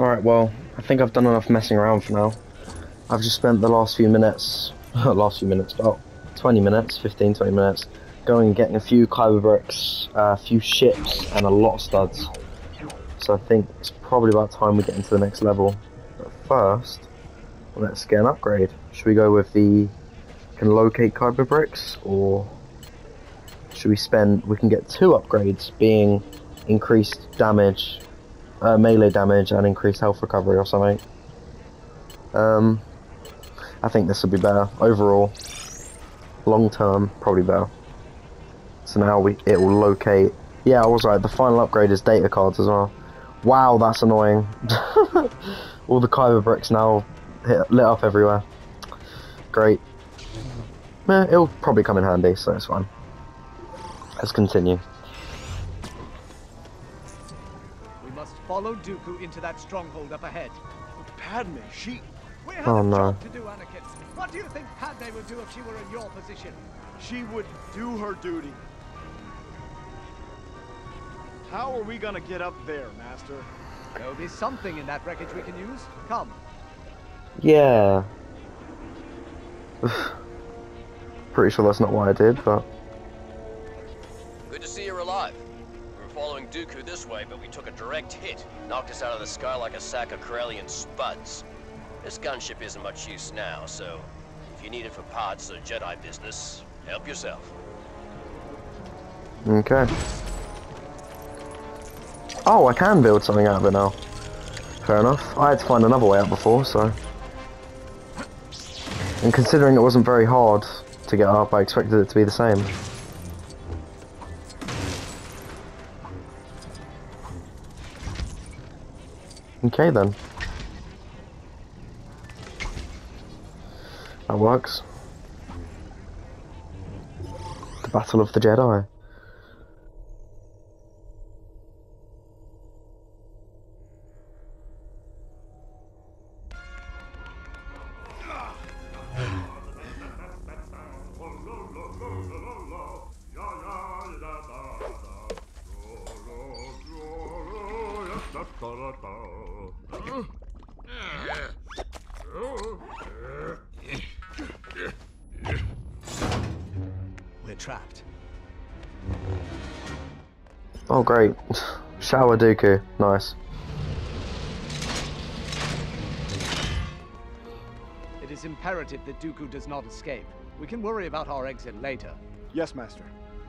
Alright, well, I think I've done enough messing around for now. I've just spent the last few minutes, about 20 minutes, 15, 20 minutes, going and getting a few kyber bricks, a few ships, and a lot of studs. So I think it's probably about time we get into the next level. But first, let's get an upgrade. Should we go with the can locate kyber bricks, or should we can get two upgrades, being increased damage, melee damage, and increased health recovery or something. I think this would be better overall. Long term, probably better. So now it will locate. Yeah, I was right. The final upgrade is data cards as well. Wow, that's annoying. All the kyber bricks now lit up everywhere. Great. It'll probably come in handy, so it's fine. Let's continue. We must follow Dooku into that stronghold up ahead. Padme, she... We have Oh, a no. job to do, Anakin. What do you think Padme would do if she were in your position? She would do her duty. How are we gonna get up there, Master? There'll be something in that wreckage we can use. Come. Yeah. Pretty sure that's not what I did, but... Good to see you're alive. We were following Dooku this way, but we took a direct hit. Knocked us out of the sky like a sack of Corellian spuds. This gunship isn't much use now, so if you need it for parts or Jedi business, help yourself. Okay. Oh, I can build something out of it now. Fair enough. I had to find another way out before, so... And considering it wasn't very hard to get up, I expected it to be the same. Okay then. That works. The Battle of the Jedi. We're trapped. Oh great. Shower Dooku. Nice. It is imperative that Dooku does not escape. We can worry about our exit later. Yes, Master.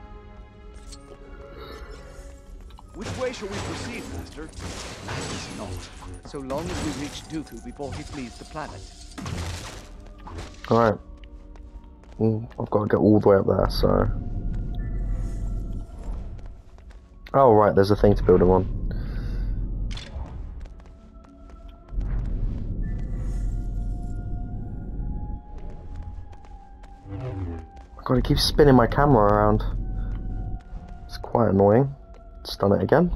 Which way shall we proceed, Master? Matters not. So long as we reach Dooku before he flees the planet. Alright. I've got to get all the way up there, so... Oh right, there's a thing to build him on. I've got to keep spinning my camera around. It's quite annoying. Just done it again.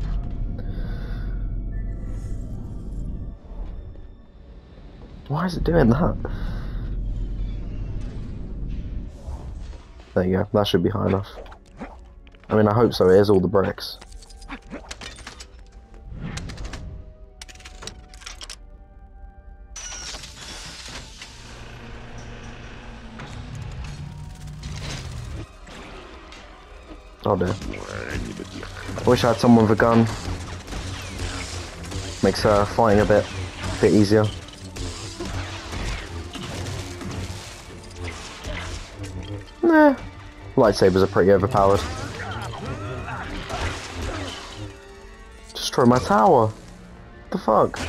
Why is it doing that? There you go, that should be high enough. I mean, I hope so, it is all the bricks. Oh dear. I wish I had someone with a gun. Makes fighting a bit easier. Nah. Lightsabers are pretty overpowered. Destroy my tower. What the fuck?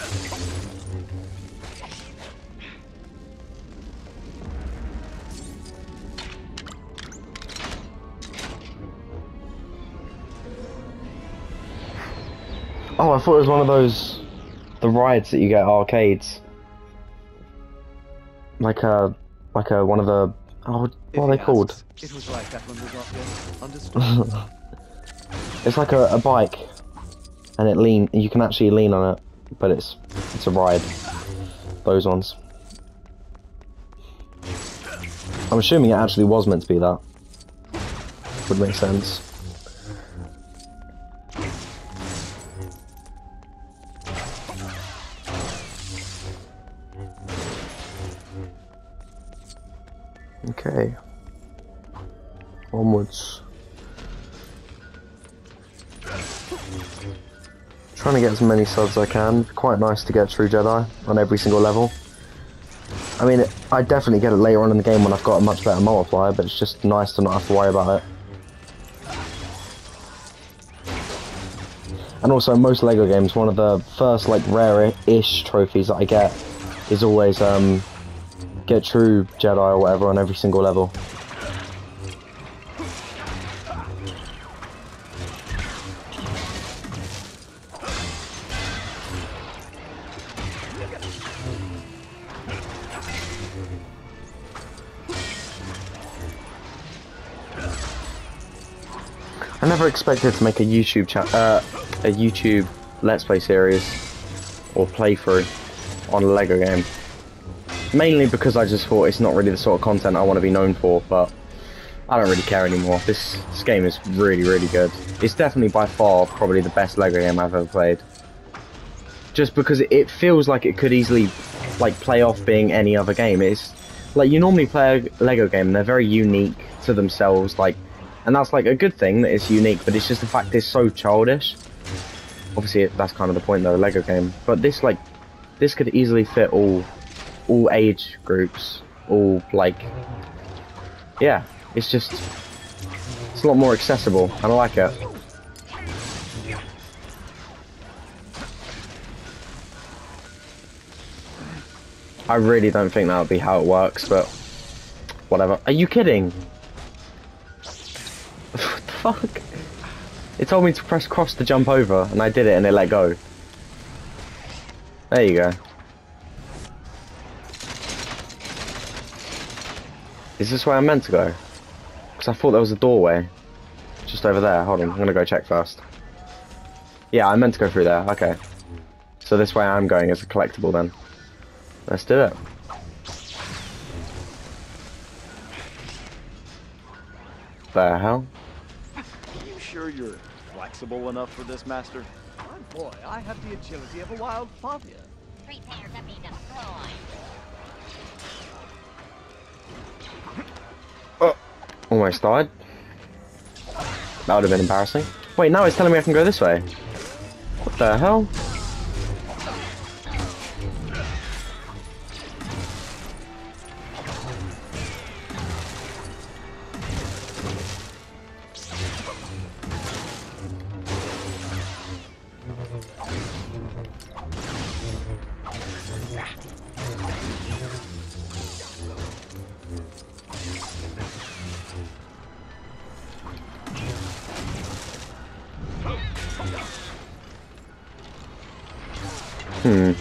Oh, I thought it was one of those, the rides that you get at arcades. Like one of the, oh, what are they called? It was like that when we got here. Understood. It's like a bike, and you can actually lean on it, but it's a ride. Those ones. I'm assuming it actually was meant to be that. Would make sense. Okay. Onwards. Trying to get as many subs as I can. Quite nice to get True Jedi on every single level. I mean, I definitely get it later on in the game when I've got a much better multiplier, but it's just nice to not have to worry about it. And also, most LEGO games, one of the first, like, rare-ish trophies that I get is always, get True Jedi or whatever on every single level. I never expected to make a YouTube Let's Play series or playthrough on a LEGO game. Mainly because I just thought it's not really the sort of content I want to be known for, but I don't really care anymore. This game is really, really good. It's definitely by far probably the best LEGO game I've ever played. Just because it feels like it could easily like play off being any other game. It's like you normally play a LEGO game and they're very unique to themselves, like, and that's like a good thing that it's unique, but it's just the fact it's so childish. Obviously that's kind of the point though, a LEGO game. But this could easily fit all age groups, all like, yeah, it's a lot more accessible and I like it. I really don't think that would be how it works, but whatever. Are you kidding? What the fuck? It told me to press cross to jump over, and I did it and it let go. There you go. Is this where I'm meant to go? Because I thought there was a doorway just over there. Hold on, I'm gonna go check first. Yeah, I meant to go through there. Okay. So this way I'm going is a collectible then. Let's do it. The hell? Are you sure you're flexible enough for this, Master? My boy, I have the agility of a wild fabia. Prepare to be destroyed. Oh, almost died. That would have been embarrassing. Wait, now it's telling me I can go this way. What the hell? Can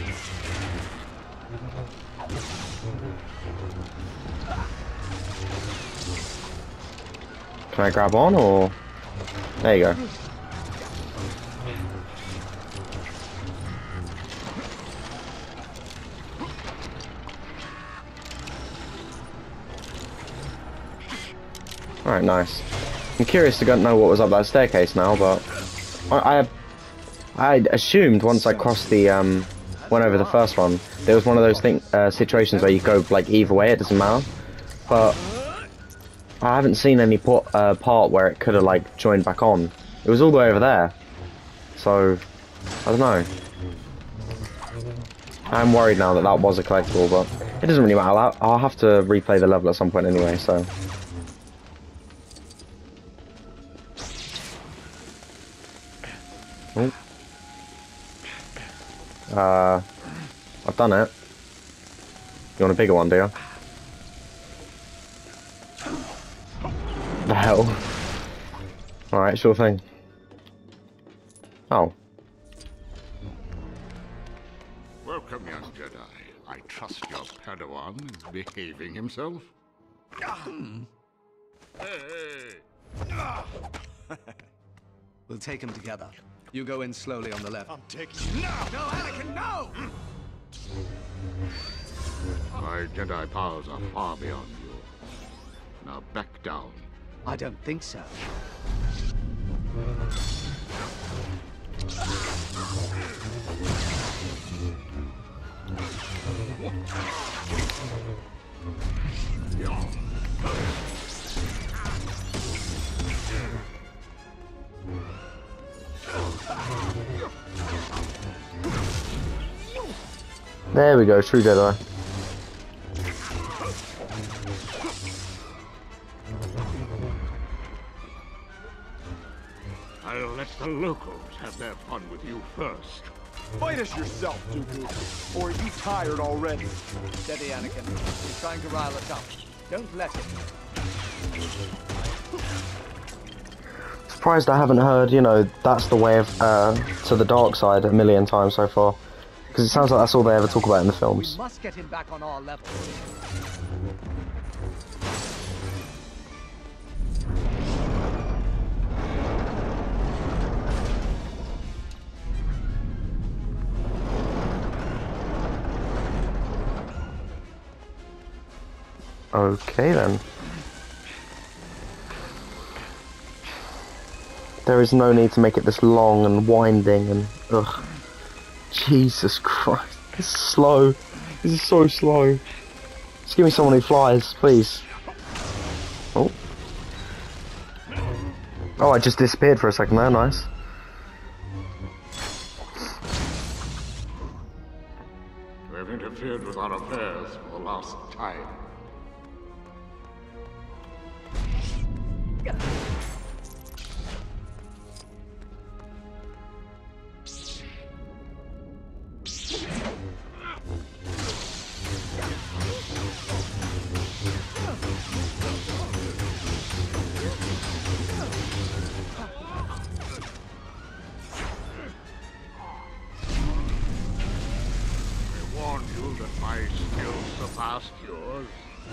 I grab on or? There you go. Alright, nice. I'm curious to know what was up that staircase now, but I assumed once I crossed the went over the first one, there was one of those situations where you go like either way, it doesn't matter. But I haven't seen any part where it could have like joined back on. It was all the way over there, so I don't know. I'm worried now that that was a collectible, but it doesn't really matter. I'll have to replay the level at some point anyway, so. Oh. I've done it. You want a bigger one, do you? The hell? Alright, sure thing. Oh. Welcome, young Jedi. I trust your Padawan is behaving himself. Hey! We'll take him together. You go in slowly on the left. I'm taking you now! No, Anakin, no! My Jedi powers are far beyond you. Now back down. I don't think so. There we go, true Jedi. I'll let the locals have their fun with you first. Fight us yourself, Dooku. Or are you tired already? Steady, Anakin. He's trying to rile us up. Don't let him. Surprised I haven't heard, you know, that's the way of, to the dark side a million times so far. Because it sounds like that's all they ever talk about in the We films. must get him back on our level. Okay then. There is no need to make it this long and winding and ugh. Jesus Christ. This is slow. This is so slow. Just give me someone who flies, please. Oh. Oh, I just disappeared for a second there, nice. You have interfered with our affairs for the last time. I warned you that my skills surpassed yours.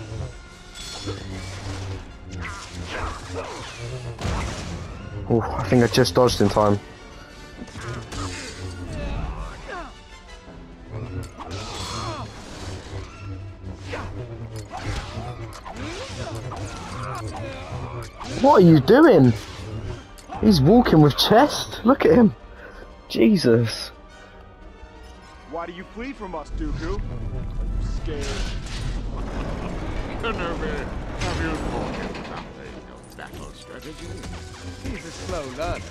Oh, I think I just dodged in time. What are you doing? He's walking with chest. Look at him. Jesus. Why do you flee from us, Dooku? Are you scared? Kenobi, have you taught him something of battle strategy? He's a slow learner.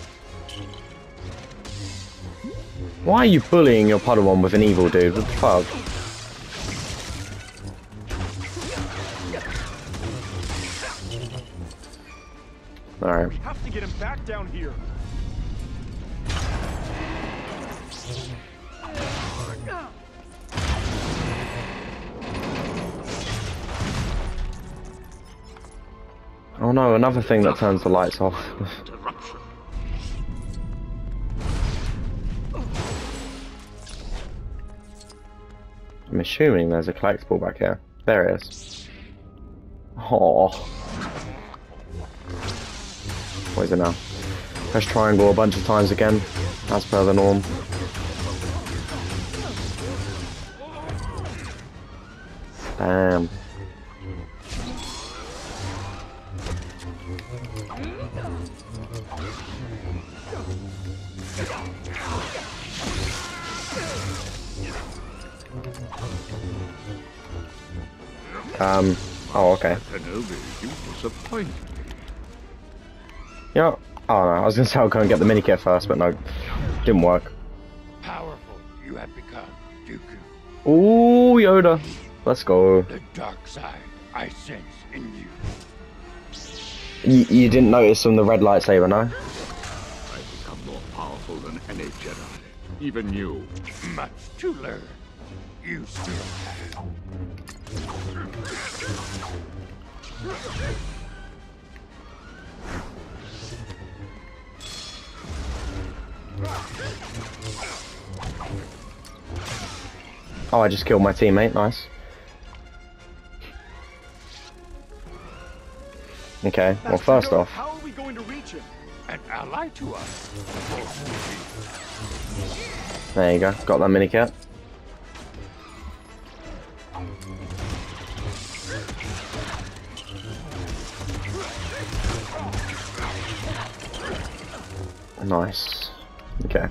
Why are you bullying your Padawan with an evil dude? What the fuck? Alright. We have to get him back down here. Oh no, another thing that turns the lights off. Interruption. I'm assuming there's a collectible back here. There it is. Oh. What is it now? Press triangle a bunch of times again, as per the norm. Bam. Oh, okay. Kenobi, you disappoint me. Yeah. Oh no, I was gonna say I'll go and get the minikit first, but no, didn't work. Powerful you have become, Dooku. Ooh, Yoda. Let's go. The dark side I sense in you. You didn't notice from the red lightsaber, no? I've become more powerful than any Jedi. Even you. Much to learn. You still have. Oh, I just killed my teammate, nice. Okay, well first off, How are we going to reach him? An ally to us. there you go, got that minikit. Nice. Okay.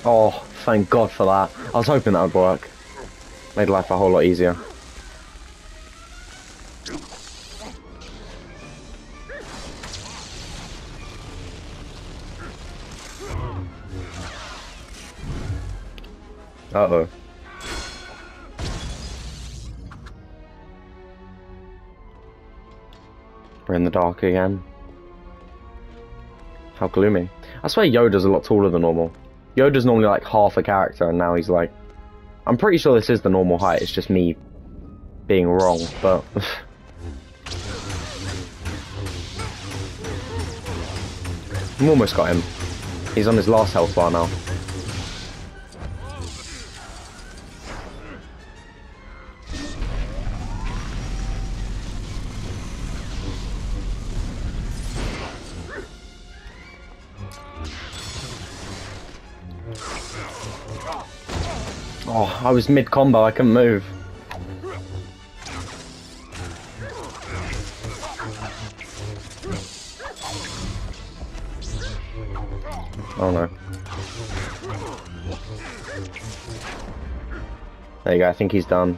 Oh, thank God for that. I was hoping that would work. Made life a whole lot easier. Uh-oh. We're in the dark again. How gloomy. I swear Yoda's a lot taller than normal. Yoda's normally like half a character, and now he's like... I'm pretty sure this is the normal height, it's just me being wrong, but... I've almost got him. He's on his last health bar now. Oh, I was mid-combo, I couldn't move. Oh no. There you go, I think he's done.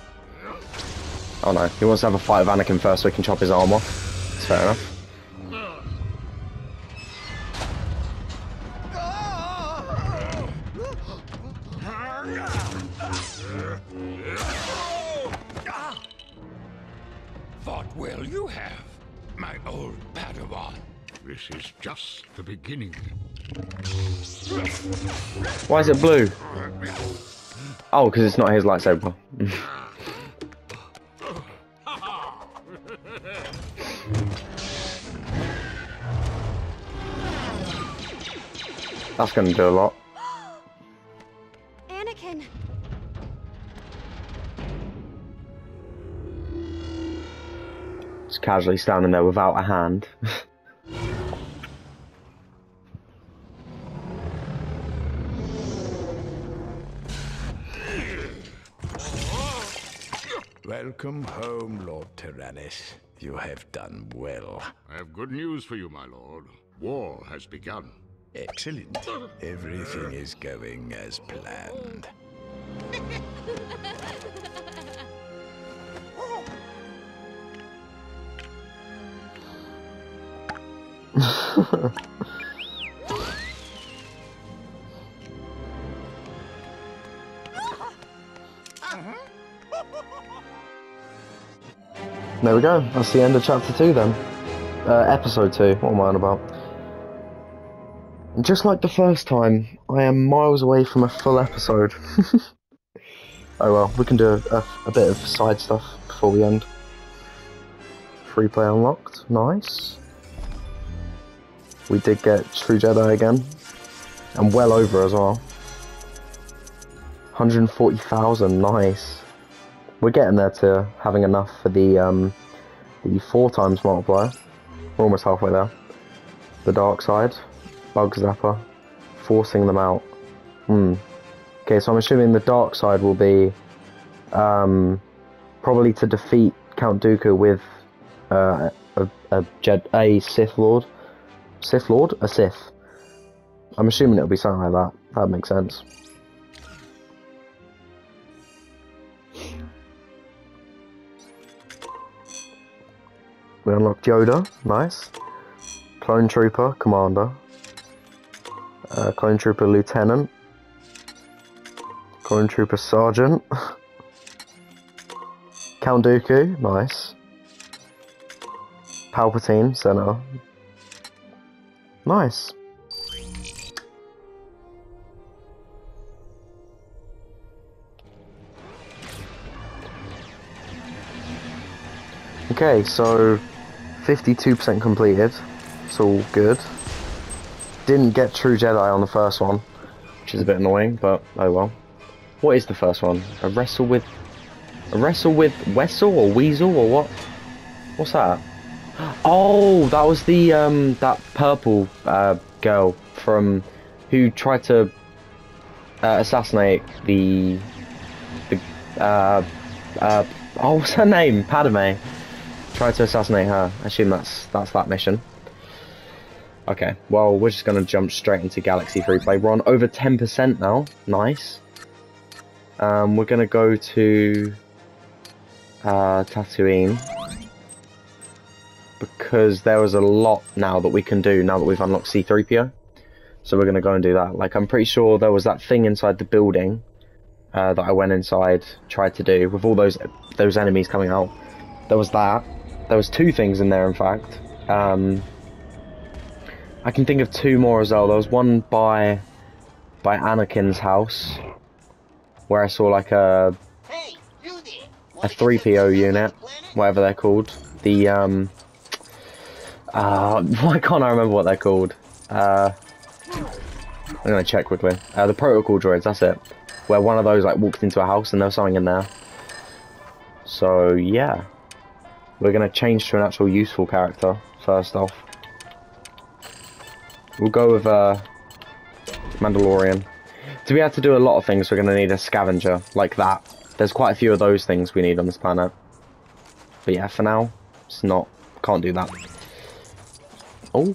Oh no, he wants to have a fight with Anakin first so he can chop his arm off. That's fair enough. Thought well you have, my old Padawan. This is just the beginning. Why is it blue? Oh, because it's not his lightsaber. That's going to do a lot. Anakin. Just casually standing there without a hand. Welcome home, Lord Tyrannus. You have done well. I have good news for you, my lord. War has begun. Excellent. Everything is going as planned. There we go, that's the end of chapter 2 then. Episode 2, what am I on about? Just like the first time, I am miles away from a full episode. Oh well, we can do a bit of side stuff before we end. Free play unlocked, nice. We did get True Jedi again, and well over as well. 140,000, nice. We're getting there to having enough for the 4 times multiplier. We're almost halfway there. The dark side, Bug Zapper, forcing them out. Okay, so I'm assuming the dark side will be probably to defeat Count Dooku with a Sith Lord. Sith Lord? A Sith. I'm assuming it'll be something like that. That makes sense. We unlocked Yoda, nice. Clone Trooper, Commander. Clone Trooper, Lieutenant. Clone Trooper, Sergeant. Count Dooku, nice. Palpatine, Senator. Nice. Okay, so 52% completed. It's all good. Didn't get True Jedi on the first one, which is a bit annoying, but oh well. What is the first one? A wrestle with Wessel or Weasel or what? What's that? Oh, that was the that purple girl from who tried to assassinate the oh, what's her name? Padme. Tried to assassinate her. I assume that's that mission. Okay, well, we're just going to jump straight into Galaxy Freeplay. We're on over 10% now. Nice. We're going to go to Tatooine. Because there was a lot now that we can do now that we've unlocked C-3PO. So we're going to go and do that. Like, I'm pretty sure there was that thing inside the building that I went inside, tried to do, with all those enemies coming out. There was that. There was 2 things in there, in fact. I can think of 2 more as well. There was one by Anakin's house, where I saw like a 3PO unit, whatever they're called. The why can't I remember what they're called? I'm gonna check quickly. The protocol droids, that's it. Where one of those like walked into a house and there was something in there. So yeah, we're gonna change to an actual useful character first off. We'll go with Mandalorian. To be able to do a lot of things, we're gonna need a scavenger like that. There's quite a few of those things we need on this planet. But yeah, for now, it's not. Can't do that. Oh.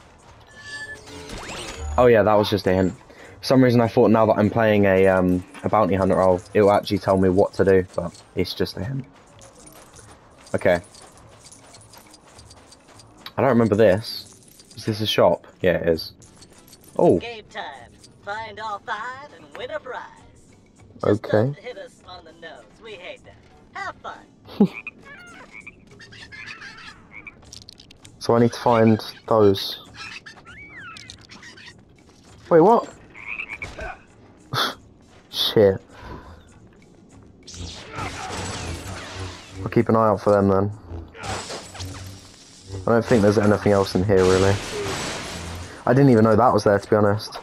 Oh yeah, that was just a hint. For some reason I thought now that I'm playing a bounty hunter role, it will actually tell me what to do, but it's just a hint. Okay. I don't remember this. Is this a shop? Yeah, it is. Oh. Game time. Find all 5 and win a prize. Just okay. don't hit us on the nose. We hate that. Have fun. So I need to find those. Wait, what? Shit. I'll keep an eye out for them then. I don't think there's anything else in here really. I didn't even know that was there, to be honest.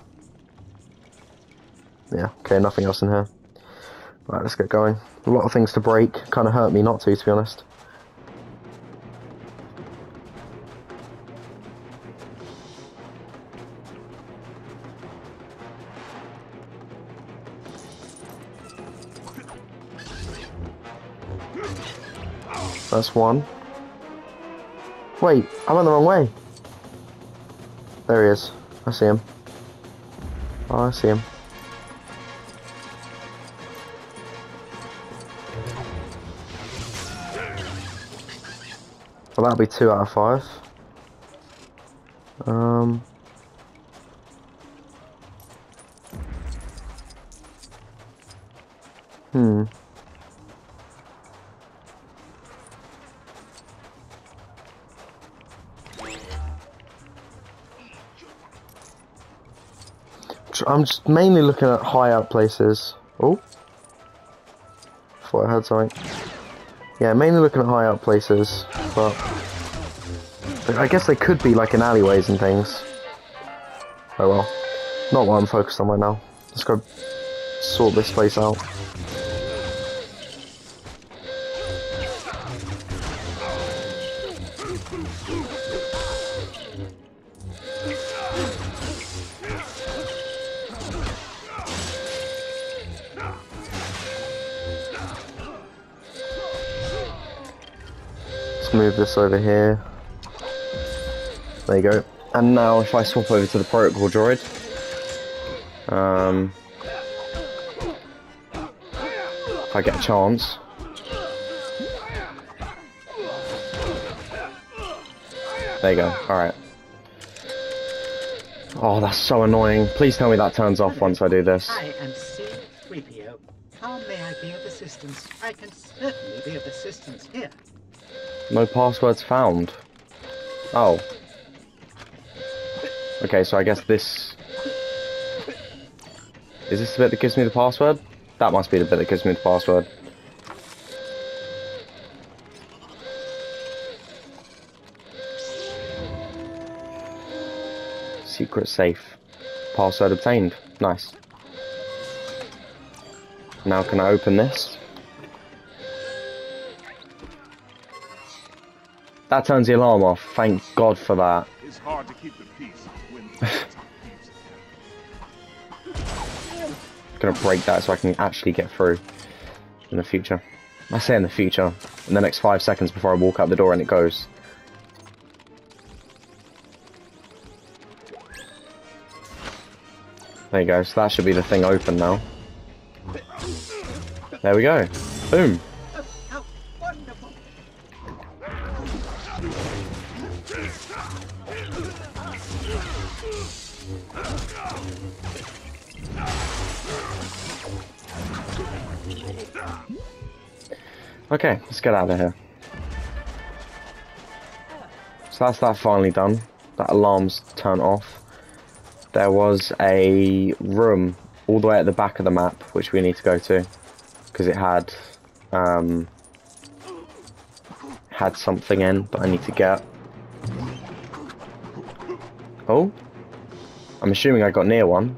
Yeah, okay, nothing else in here. Right, let's get going. A lot of things to break. Kind of hurt me not to be honest. That's one. Wait, I went the wrong way. There he is. I see him. Oh, I see him. Well, that'll be 2 out of 5. I'm just mainly looking at high up places. Oh, thought I heard something. Yeah, mainly looking at high up places, but I guess they could be like in alleyways and things. Oh well, not what I'm focused on right now. Let's go sort this place out. Move this over here. There you go. And now if I swap over to the protocol droid, if I get a chance. There you go. Alright. Oh, that's so annoying. Please tell me that turns off once I do this. I am C-3PO. How may I be of assistance? I can certainly be of assistance here. No passwords found. Oh. Okay, so I guess this... Is this the bit that gives me the password? That must be the bit that gives me the password. Secret safe. Password obtained. Nice. Now can I open this? That turns the alarm off. Thank God for that. It's hard to keep the peace when Gonna break that so I can actually get through in the future. I say in the future, in the next 5 seconds before I walk out the door and it goes. There you go, so that should be the thing open now. There we go. Boom. How wonderful! Okay, let's get out of here. So that's that finally done. That alarm's turned off. There was a room all the way at the back of the map, which we need to go to. Because it had something in that I need to get. Oh? I'm assuming I got near one.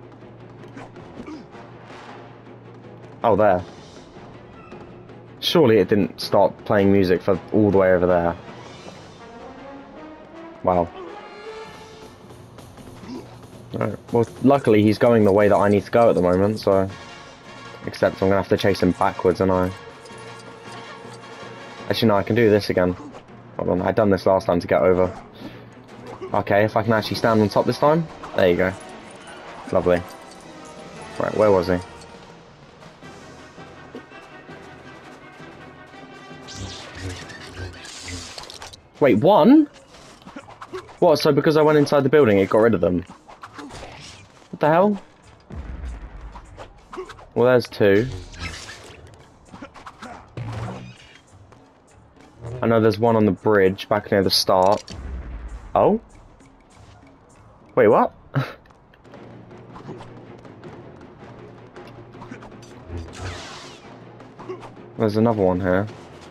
Oh, there. Surely it didn't start playing music for all the way over there. Wow. Right. Well, luckily he's going the way that I need to go at the moment, so... Except I'm gonna have to chase him backwards, and Actually, no, I can do this again. Hold on, I'd done this last time to get over. Okay, if I can actually stand on top this time. There you go. Lovely. Right, where was he? Wait, one? What, so because I went inside the building, it got rid of them? What the hell? Well, there's two. I know there's one on the bridge back near the start. Oh? Wait, what? There's another one here.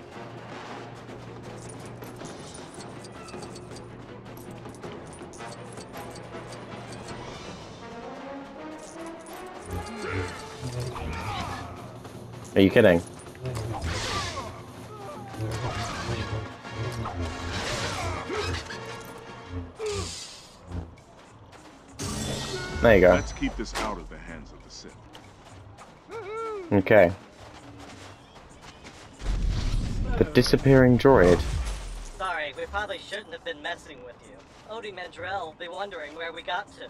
Are you kidding? There you go. Let's keep this out of the hands of the Sith. Okay. The disappearing droid. Sorry, we probably shouldn't have been messing with you. Odie Mandrell will be wondering where we got to.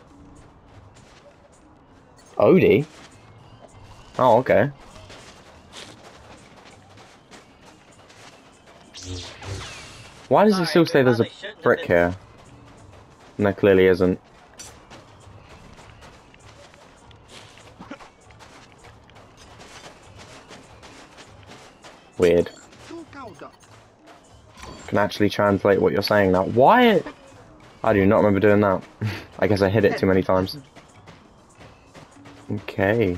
Odie? Oh, okay. Why does it still say there's a brick here? And there clearly isn't. Weird. Can actually translate what you're saying now. Why? I do not remember doing that. I guess I hit it too many times. Okay.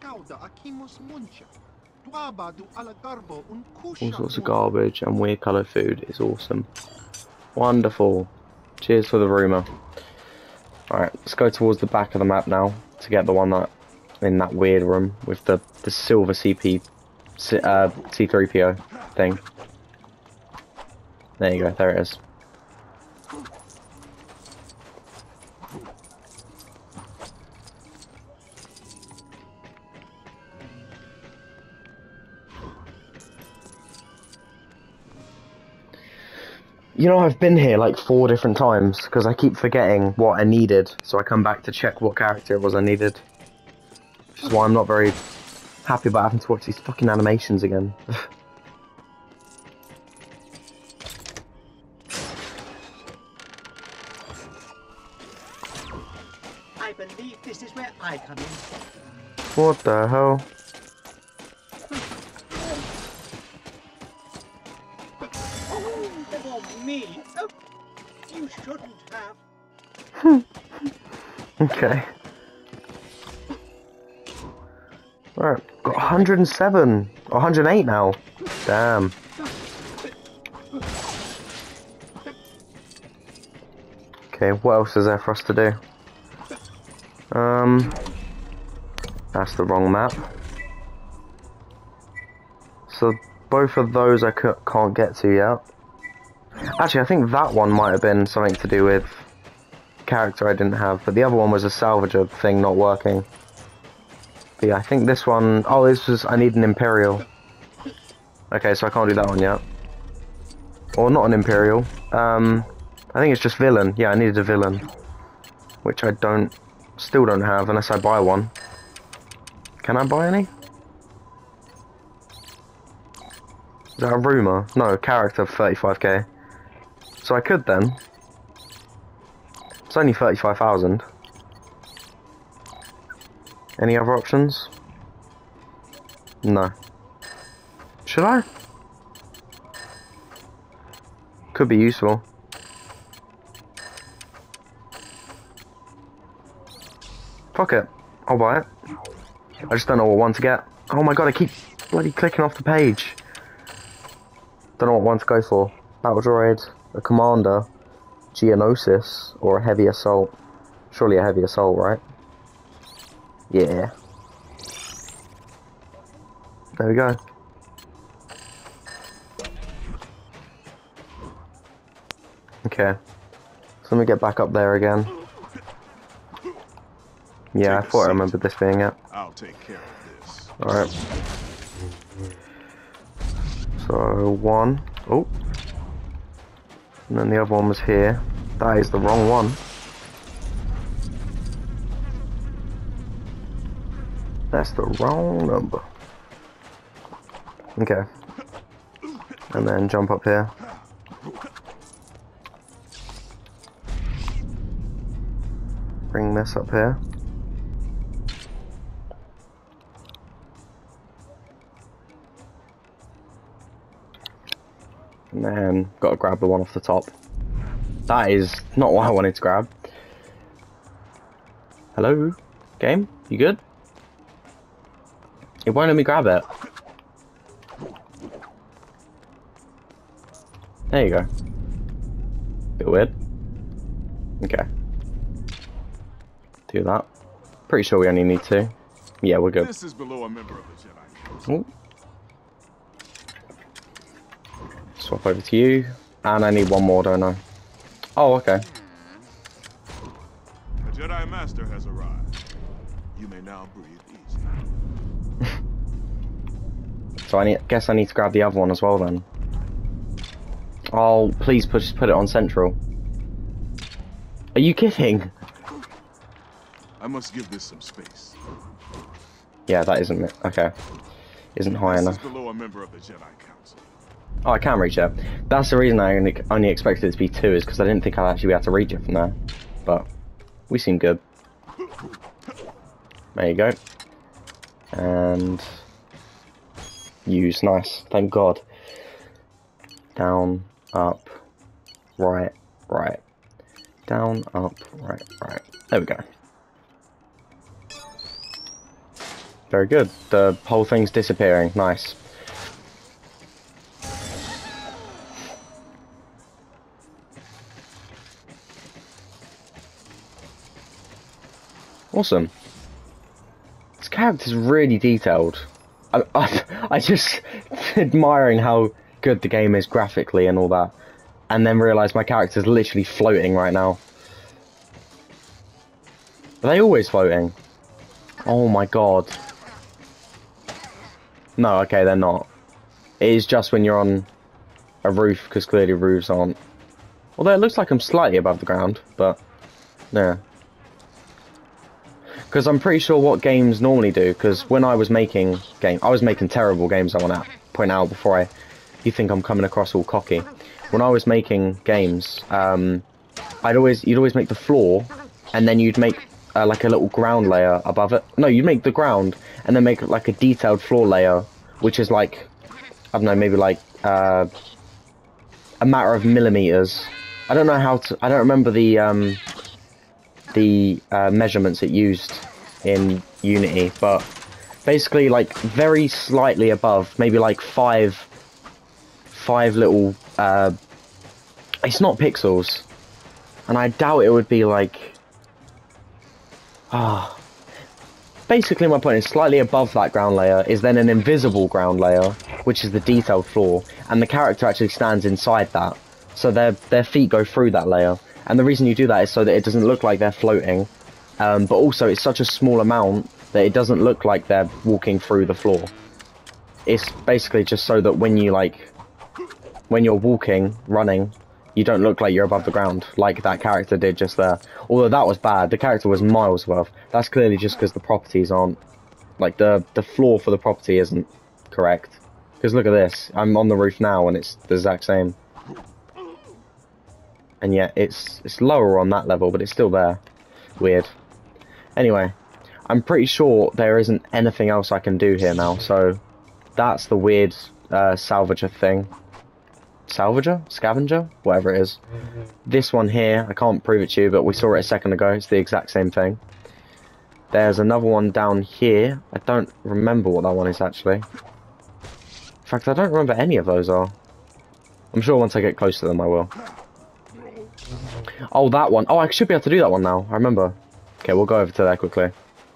All sorts of garbage and weird coloured food is awesome. Wonderful. Cheers for the rumour. Alright, let's go towards the back of the map now to get the one that in that weird room with the silver C3PO thing. There you go, there it is. You know, I've been here like 4 different times because I keep forgetting what I needed, so I come back to check what character it was I needed. Which is why I'm not very happy about having to watch these fucking animations again. I believe this is where I come in. What the hell? For me? Oh, you shouldn't have. Okay. Alright, got 107. 108 now. Damn. Okay, what else is there for us to do? That's the wrong map. So both of those I can't get to yet. Actually, I think that one might have been something to do with character I didn't have, but the other one was a salvager thing not working. But yeah, I think this one... Oh, this was... I need an Imperial. Okay, so I can't do that one yet. Or not an Imperial. I think it's just villain. Yeah, I needed a villain. Which I don't Still don't have, unless I buy one. Can I buy any? Is that a rumour? No, character for 35k. So I could then. It's only 35,000. Any other options? No. Should I? Could be useful. Fuck it. I'll buy it. I just don't know what one to get. Oh my god, I keep bloody clicking off the page. Don't know what one to go for. Battle droid, a commander, Geonosis, or a heavy assault. Surely a heavy assault, right? Yeah. There we go. Okay. So let me get back up there again. Yeah, I thought I remembered this being it. I'll take care of this. Alright. So, one. Oh. And then the other one was here. That is the wrong one. That's the wrong number. Okay. And then jump up here. Bring this up here. And then gotta grab the one off the top. That is not what I wanted to grab. Hello? Game? You good? It won't let me grab it. There you go. Bit weird. Okay. Do that. Pretty sure we only need two. Yeah, we're good. This is below a member of the Jedi Council. Ooh. Swap over to you. And I need one more, don't I? Oh, okay. The Jedi Master has arrived. You may now breathe easy. So I guess I need to grab the other one as well then. Oh, please put it on central. Are you kidding? I must give this some space. Yeah, that isn't it. Okay. Isn't high enough. This is below a member of the Jedi Council. Oh, I can reach it. That's the reason I only expected it to be 2, is because I didn't think I'd actually be able to reach it from there. But we seem good. There you go. And use, nice. Thank God. Down, up, right, right. Down, up, right, right. There we go. Very good. The whole thing's disappearing. Nice. Awesome. This character's really detailed. I just admiring how good the game is graphically and all that, and then realise my character's literally floating right now. Are they always floating? Oh my god. No, okay, they're not. It is just when you're on a roof, because clearly roofs aren't. Although it looks like I'm slightly above the ground, but yeah. Because I'm pretty sure what games normally do, because when I was making I was making terrible games, I want to point out before you think I'm coming across all cocky. When I was making games, you'd always make the floor, and then you'd make like a little ground layer above it. No, you'd make the ground, and then make like a detailed floor layer, which is like, I don't know, maybe like a matter of millimeters. I don't know how to. I don't remember the measurements it used in Unity, but basically like very slightly above, maybe like five little it's not pixels, and I doubt it would be like basically my point is slightly above that ground layer is then an invisible ground layer, which is the detailed floor, and the character actually stands inside that, so their feet go through that layer. And the reason you do that is so that it doesn't look like they're floating, but also it's such a small amount that it doesn't look like they're walking through the floor. It's basically just so that when you're walking, running, You don't look like you're above the ground, like that character did just there. Although that was bad, the character was miles above. That's clearly just because the properties aren't, like the floor for the property isn't correct. Because look at this, I'm on the roof now and it's the exact same. And yet it's lower on that level, but it's still there. Weird. Anyway, I'm pretty sure there isn't anything else I can do here now, so that's the weird salvager thing. Salvager? Scavenger? Whatever it is. This one here, I can't prove it to you, but we saw it a second ago. It's the exact same thing. There's another one down here. I don't remember what that one is, actually. In fact, I don't remember any of those are. I'm sure once I get close to them, I will. Oh, that one. Oh, I should be able to do that one now. I remember. Okay, we'll go over to there quickly.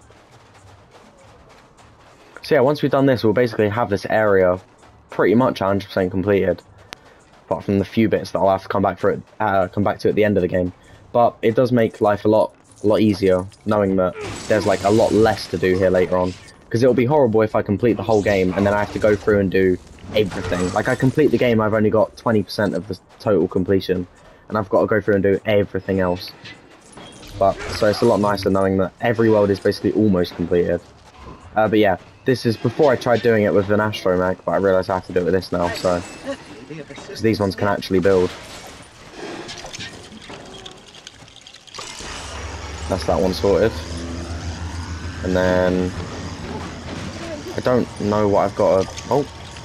So yeah, once we've done this, we'll basically have this area pretty much 100% completed. Apart from the few bits that I'll have to come back to at the end of the game. But it does make life a lot easier, knowing that there's like a lot less to do here later on. Because it'll be horrible if I complete the whole game and then I have to go through and do everything. Like, I complete the game, I've only got 20% of the total completion. And I've got to go through and do everything else. But, so it's a lot nicer knowing that every world is basically almost completed. But yeah, this is before I tried doing it with an astromech, but I realised I have to do it with this now, so... Because these ones can actually build. That's that one sorted. And then... I don't know what I've got to... Oh!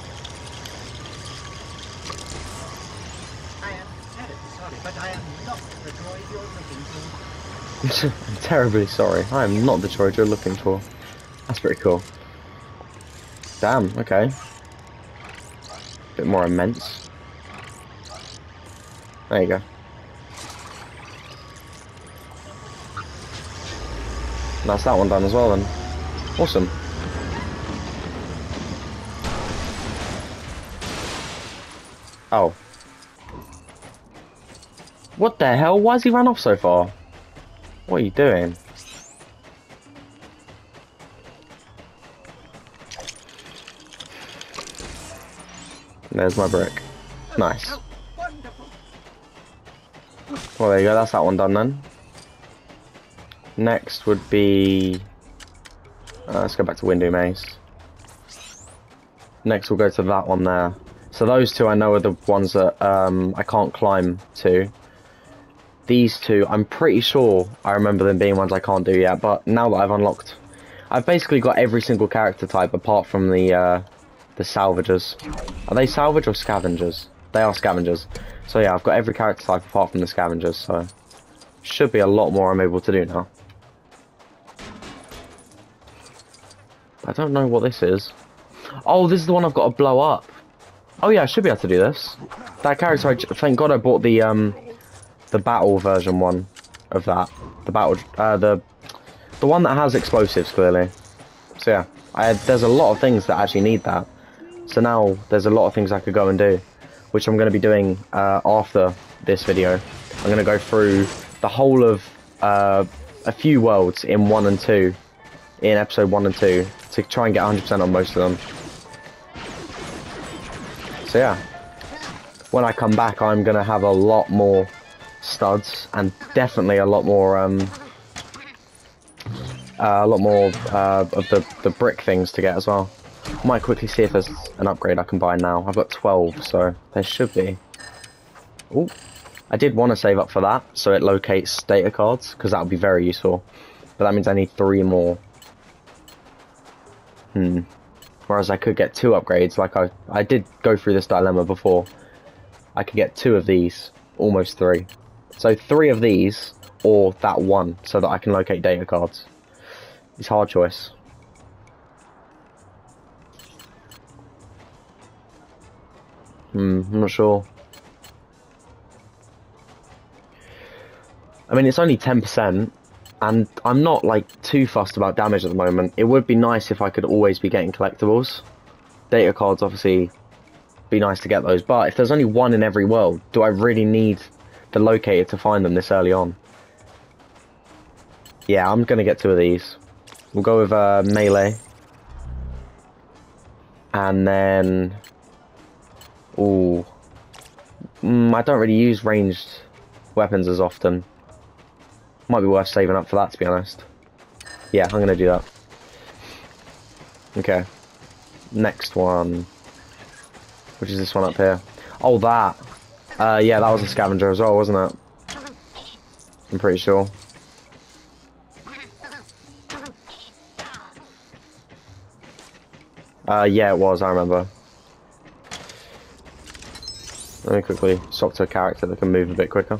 I am terribly sorry, but I am not the droid you're looking for. I'm terribly sorry. I am not the droid you're looking for. That's pretty cool. Damn, okay. Bit more immense. There you go. That's that one done as well then. Awesome. Oh. What the hell? Why has he run off so far? What are you doing? There's my brick. Nice. Well, there you go. That's that one done then. Next would be... let's go back to Windu Maze. Next we'll go to that one there. So those two I know are the ones that I can't climb to. These two, I'm pretty sure I remember them being ones I can't do yet, but now that I've unlocked... I've basically got every single character type apart from the salvagers. Are they salvage or scavengers? They are scavengers. So yeah, I've got every character type apart from the scavengers, so... Should be a lot more I'm able to do now. I don't know what this is. Oh, this is the one I've got to blow up. Oh yeah, I should be able to do this. That character, thank God I bought the battle version one of that. The battle, the one that has explosives, clearly. So yeah, there's a lot of things that actually need that. So now there's a lot of things I could go and do, which I'm going to be doing after this video. I'm going to go through the whole of a few worlds in 1 and 2, in episode 1 and 2, to try and get 100% on most of them. So yeah, when I come back, I'm going to have a lot more studs and definitely a lot more of the brick things to get as well. Might quickly see if there's an upgrade I can buy now. I've got 12, so there should be. Oh, I did want to save up for that, so it locates data cards, because that would be very useful. But that means I need 3 more. Whereas I could get 2 upgrades, like I did go through this dilemma before. I could get 2 of these, almost 3. So 3 of these, or that one, so that I can locate data cards. It's a hard choice. I'm not sure. I mean, it's only 10%, and I'm not, like, too fussed about damage at the moment. It would be nice if I could always be getting collectibles. Data cards, obviously, be nice to get those, but if there's only 1 in every world, do I really need the locator to find them this early on? Yeah, I'm gonna get 2 of these. We'll go with melee. And then... Ooh. I don't really use ranged weapons as often. Might be worth saving up for that, to be honest. Yeah, I'm gonna do that. Okay. Next one. Which is this one up here. Oh, that. Yeah, that was a scavenger as well, wasn't it? I'm pretty sure. Yeah, it was, I remember. Let me quickly swap to a character that can move a bit quicker.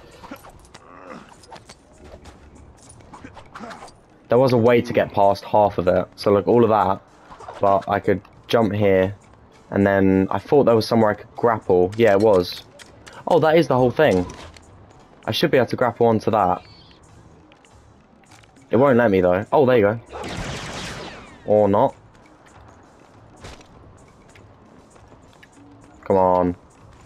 There was a way to get past half of it, so look, all of that, but I could jump here, and then I thought there was somewhere I could grapple. Yeah, it was. Oh, that is the whole thing. I should be able to grapple onto that. It won't let me though. Oh, there you go. Or not. Come on.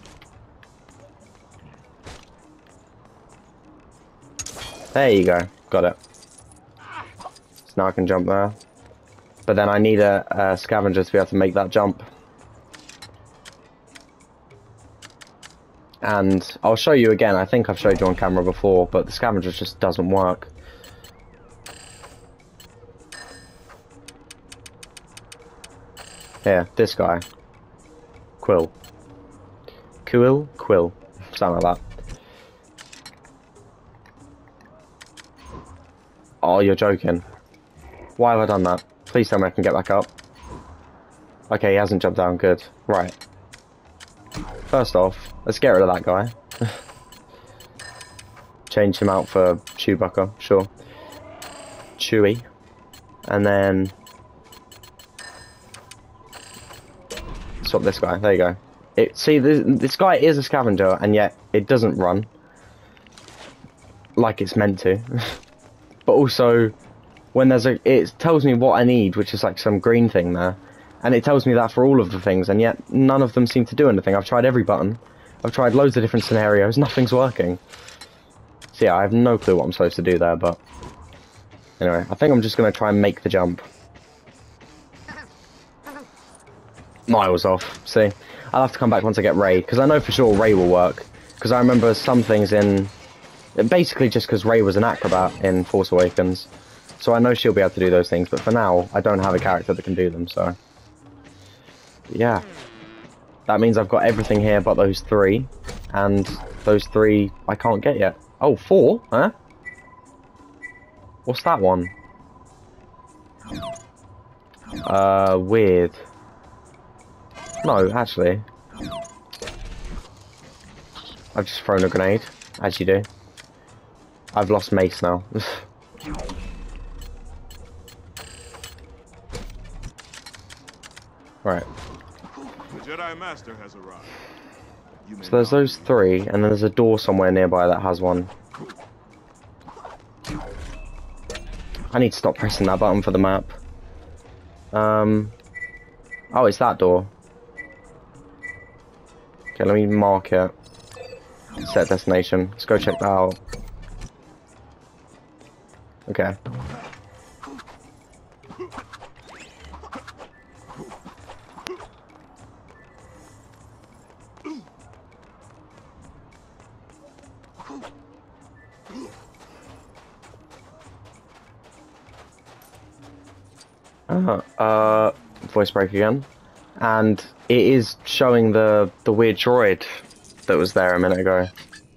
There you go. Got it. So now I can jump there. But then I need a scavenger to be able to make that jump. And I'll show you again. I think I've showed you on camera before, but the scavenger just doesn't work. Here, this guy. Quill. Quill? Something like that. Oh, you're joking. Why have I done that? Please tell me I can get back up. Okay, he hasn't jumped down. Good. Right. First off, let's get rid of that guy. Change him out for Chewbacca, sure. Chewie. And then... swap this guy. There you go. See, this guy is a scavenger, and yet it doesn't run. Like it's meant to. But also, when there's it tells me what I need, which is like some green thing there. And it tells me that for all of the things, and yet none of them seem to do anything. I've tried every button. I've tried loads of different scenarios. Nothing's working. So yeah, I have no clue what I'm supposed to do there, but... anyway, I think I'm just going to try and make the jump. Miles off. See? I'll have to come back once I get Rey, because I know for sure Rey will work. Because I remember some things in... basically just because Rey was an acrobat in Force Awakens. So I know she'll be able to do those things, but for now, I don't have a character that can do them, so... yeah. That means I've got everything here but those three. And those three I can't get yet. Oh, 4? Huh? What's that one? Weird. No, actually. I've just thrown a grenade, as you do. I've lost Mace now. Right. The Jedi Master has arrived. So there's those 3, and then there's a door somewhere nearby that has one. I need to stop pressing that button for the map. Oh, it's that door. Okay, let me mark it. Set destination. Let's go check that out. Okay. Voice break again. And it is showing the weird droid that was there a minute ago.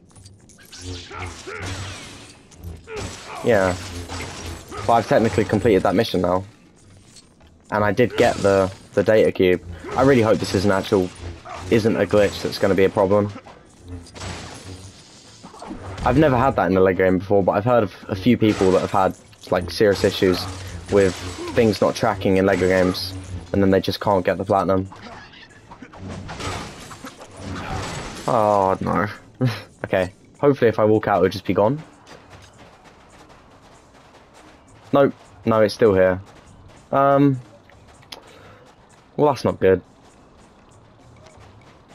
Yeah. But I've technically completed that mission now. And I did get the data cube. I really hope this isn't a glitch that's going to be a problem. I've never had that in a LEGO game before, but I've heard of a few people that have had like serious issues with things not tracking in LEGO games, and then they just can't get the platinum. Oh no. Okay, hopefully if I walk out it'll just be gone. Nope, no, it's still here. Well, that's not good.